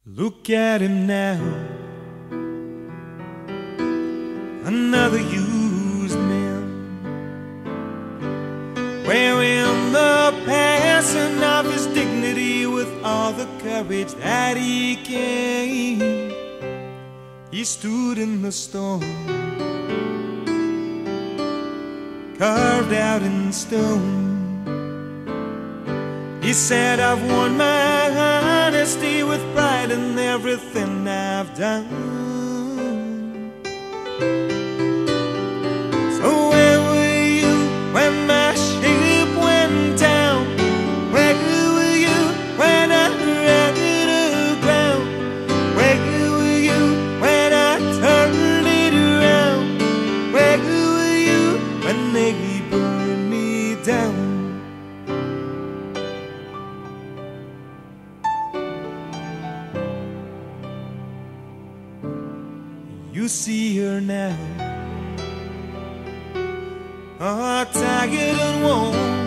Look at him now, another used man, wearing the passing of his dignity with all the courage that he gained. He stood in the storm, carved out in stone. He said, I've won my honesty with pride in everything I've done. So where were you when my ship went down? Where were you when I ran aground? Where were you when I turned it around? Where were you when they burned me down? You see her now, tired and worn.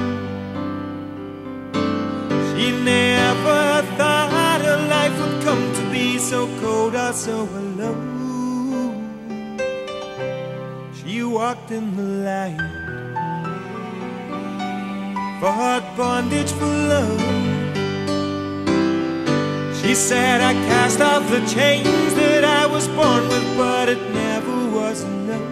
She never thought her life would come to be so cold or so alone. She walked in the light, fought bondage for love. She said, I cast off the chains that I was born with, but it never was enough.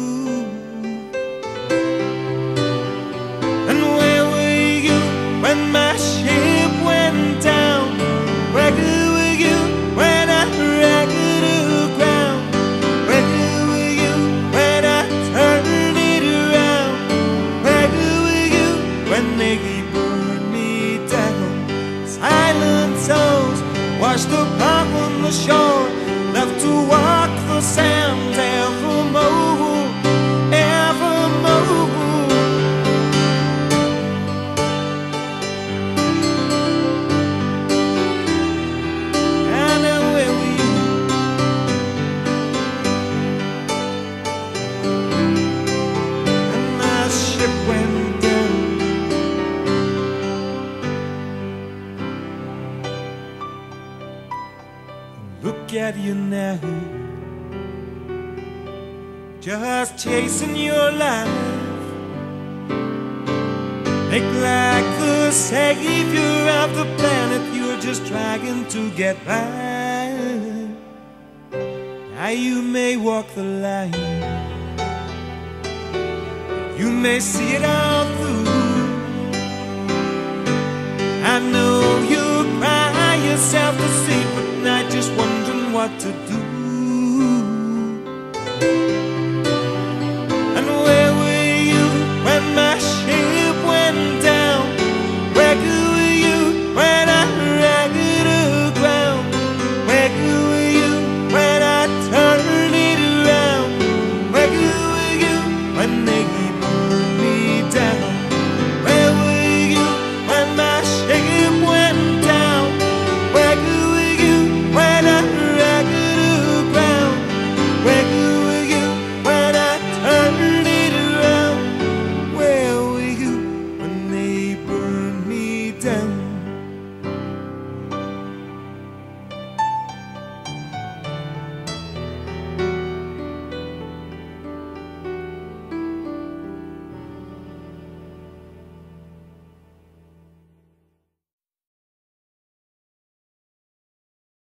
And where were you when my ship went down? Where were you when I ran aground? Where were you when I turned it around? Where were you when they burned me down? Silent souls washed up on the shore, left to walk the sands evermore, evermore. And now where were you? And my ship went down. Look at you now, just chasing your life. Make like the savior of the planet, you're just trying to get by. Now you may walk the line, you may see it all through. I know you cry yourself to sleep at night, just wondering what to do.